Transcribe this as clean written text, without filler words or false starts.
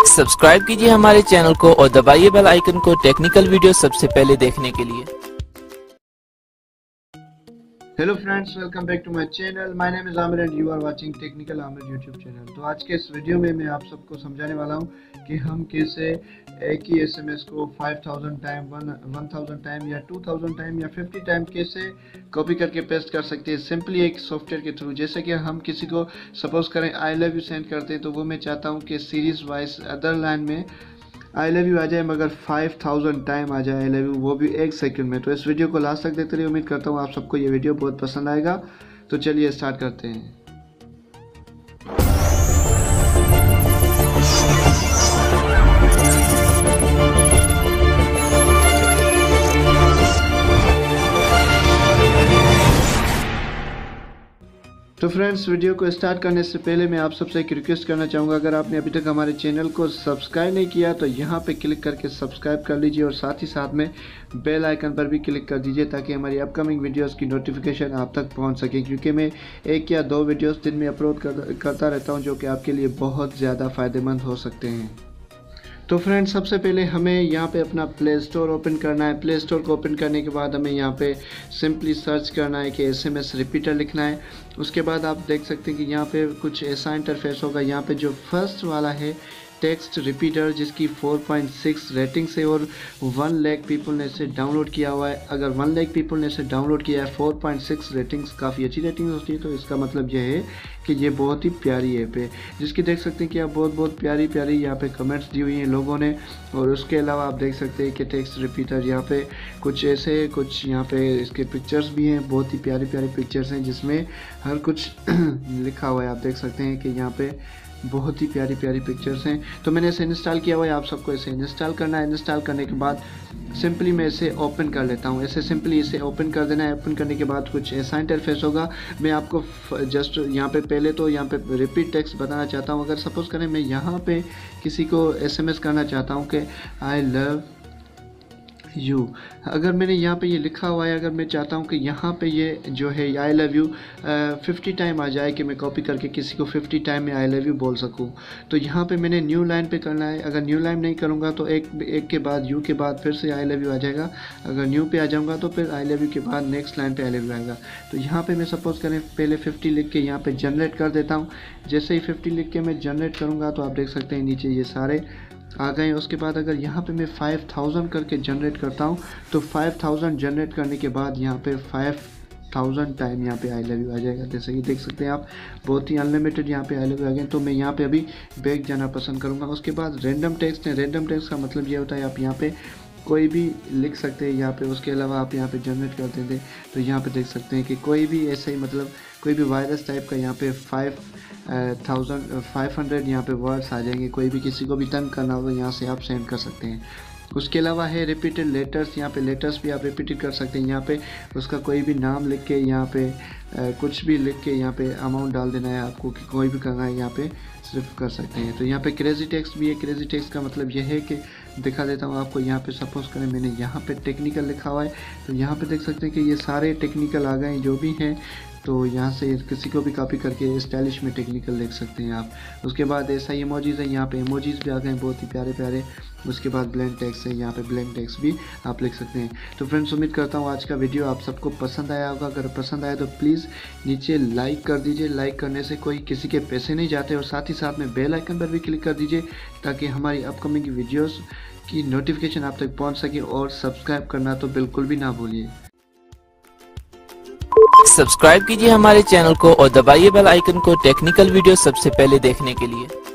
Subscribe कीजिए हमारे channel को और दबाइए बेल आइकन को टेक्निकल वीडियो सबसे पहले देखने के लिए। Hello friends, welcome back to my channel. My name is Aamir and you are watching technical Aamir YouTube channel. तो आज के इस वीडियो में मैं आप सबको समझाने वाला हूं कि हम कैसे एक ही एसएमएस को 5000 टाइम, 1000 टाइम या 2000 टाइम या 50 टाइम कैसे कॉपी करके पेस्ट कर सकते हैं सिंपली एक सॉफ्टवेयर के थ्रू। जैसे कि हम किसी को सपोज करें आई लव यू सेंड करते हैं, तो वो मैं चाहता हूँ कि सीरीज वाइज अदर लाइन में आई लव यू आ जाए, मगर 5000 टाइम आ जाए आई लव यू, वो भी 1 सेकंड में। तो इस वीडियो को लास्ट तक देखते रहिए। उम्मीद करता हूँ आप सबको ये वीडियो बहुत पसंद आएगा। तो चलिए स्टार्ट करते हैं। तो फ्रेंड्स, वीडियो को स्टार्ट करने से पहले मैं आप सबसे एक रिक्वेस्ट करना चाहूँगा, अगर आपने अभी तक हमारे चैनल को सब्सक्राइब नहीं किया तो यहाँ पे क्लिक करके सब्सक्राइब कर लीजिए और साथ ही साथ में बेल आइकन पर भी क्लिक कर दीजिए ताकि हमारी अपकमिंग वीडियोस की नोटिफिकेशन आप तक पहुँच सके, क्योंकि मैं 1 या 2 वीडियोस दिन में अपलोड करता रहता हूँ जो कि आपके लिए बहुत ज़्यादा फ़ायदेमंद हो सकते हैं। तो फ्रेंड्स, सबसे पहले हमें यहाँ पे अपना प्ले स्टोर ओपन करना है। प्ले स्टोर को ओपन करने के बाद हमें यहाँ पे सिंपली सर्च करना है कि एसएमएस रिपीटर लिखना है। उसके बाद आप देख सकते हैं कि यहाँ पे कुछ ऐसा इंटरफेस होगा। यहाँ पे जो फर्स्ट वाला है टेक्स्ट रिपीटर, जिसकी 4.6 रेटिंग्स है और 1 लाख पीपल ने इसे डाउनलोड किया हुआ है। अगर 1 लाख पीपल ने इसे डाउनलोड किया है, 4.6 रेटिंग्स काफ़ी अच्छी रेटिंग होती है, तो इसका मतलब यह है कि ये बहुत ही प्यारी ऐप है, जिसकी देख सकते हैं कि आप बहुत प्यारी यहाँ पे कमेंट्स दी हुई हैं लोगों ने। और उसके अलावा आप देख सकते हैं कि टेक्स्ट रिपीटर यहाँ पे कुछ ऐसे कुछ यहाँ पे इसके पिक्चर्स भी हैं, बहुत ही प्यारी पिक्चर्स हैं जिसमें हर कुछ लिखा हुआ है। आप देख सकते हैं कि यहाँ पे बहुत ही प्यारी पिक्चर्स हैं। तो मैंने इसे इंस्टॉल किया हुआ है, आप सबको इसे इंस्टॉल करना है। इंस्टॉल करने के बाद सिंपली मैं इसे ओपन कर लेता हूँ। ऐसे सिंपली इसे ओपन कर देना है। ओपन करने के बाद कुछ ऐसा इंटरफेस होगा। मैं आपको जस्ट यहाँ पे पहले तो यहाँ पे रिपीट टेक्स्ट बताना चाहता हूँ। अगर सपोज़ करें मैं यहाँ पे किसी को एसएमएस करना चाहता हूँ कि आई लव यू, अगर मैंने यहाँ पे ये लिखा हुआ है, अगर मैं चाहता हूँ कि यहाँ पे ये जो है आई लव यू 50 टाइम आ जाए, कि मैं कॉपी करके किसी को 50 टाइम में आई लव यू बोल सकूँ, तो यहाँ पे मैंने न्यू लाइन पे करना है। अगर न्यू लाइन नहीं करूँगा तो एक के बाद यू के बाद फिर से आई लव यू आ जाएगा। अगर न्यू पे आ जाऊँगा तो फिर आई लव यू के बाद नेक्स्ट लाइन पे आई लव यू आएगा। तो यहाँ पे मैं सपोज़ करें पहले 50 लिख के यहाँ पे जनरेट कर देता हूँ। जैसे ही 50 लिख के मैं जनरेट करूँगा तो आप देख सकते हैं नीचे ये सारे आ गए। उसके बाद अगर यहाँ पे मैं 5000 करके जनरेट करता हूँ तो 5000 जनरेट करने के बाद यहाँ पे 5000 टाइम यहाँ पे आई लव यू आ जाएगा। जैसे कि देख सकते हैं आप, बहुत ही अनलिमिटेड यहाँ पे आई लव यू आ गए। तो मैं यहाँ पे अभी बैक जाना पसंद करूँगा। उसके बाद रैंडम टेक्स्ट है। रैंडम टेक्स्ट का मतलब ये होता है आप यहाँ पे कोई भी लिख सकते हैं यहाँ पे। उसके अलावा आप यहाँ पे जनरेट करते थे तो यहाँ पे देख सकते हैं कि कोई भी ऐसे ही मतलब कोई भी वायरस टाइप का यहाँ पे 500 यहाँ पे वर्ड्स आ जाएंगे। कोई भी किसी को भी तंग करना हो तो यहाँ से आप सेंड कर सकते हैं। उसके अलावा है रिपीटेड लेटर्स। यहाँ पे लेटर्स भी आप रिपीटेड कर सकते हैं। यहाँ पे उसका कोई भी नाम लिख के यहाँ पे कुछ भी लिख के यहाँ पे अमाउंट डाल देना है आपको, कि कोई भी करना है यहाँ पे सिर्फ कर सकते हैं। तो यहाँ पे क्रेजी टेक्स्ट भी है। क्रेजी टेक्स्ट का मतलब यह है कि दिखा देता हूँ आपको। यहाँ पे सपोज़ करें मैंने यहाँ पे टेक्निकल लिखा हुआ है, तो यहाँ पे देख सकते हैं कि ये सारे टेक्निकल आ गए जो भी हैं। तो यहाँ से किसी को भी कॉपी करके स्टाइलिश में टेक्निकल लिख सकते हैं आप। उसके बाद ऐसा ही इमोजीज़ है। यहाँ पे इमोजीज़ भी आ गए बहुत ही प्यारे। उसके बाद ब्लैंक टेक्स्ट है। यहाँ पे ब्लैंक टेक्स्ट भी आप लिख सकते हैं। तो फ्रेंड्स, उम्मीद करता हूँ आज का वीडियो आप सबको पसंद आया होगा। अगर पसंद आया तो प्लीज़ नीचे लाइक कर दीजिए। लाइक करने से कोई किसी के पैसे नहीं जाते। और साथ ही साथ में बेल आइकन पर भी क्लिक कर दीजिए ताकि हमारी अपकमिंग वीडियोज़ की नोटिफिकेशन आप तक पहुँच सके। और सब्सक्राइब करना तो बिल्कुल भी ना भूलिए। सब्सक्राइब कीजिए हमारे चैनल को और दबाइए बेल आइकन को टेक्निकल वीडियो सबसे पहले देखने के लिए।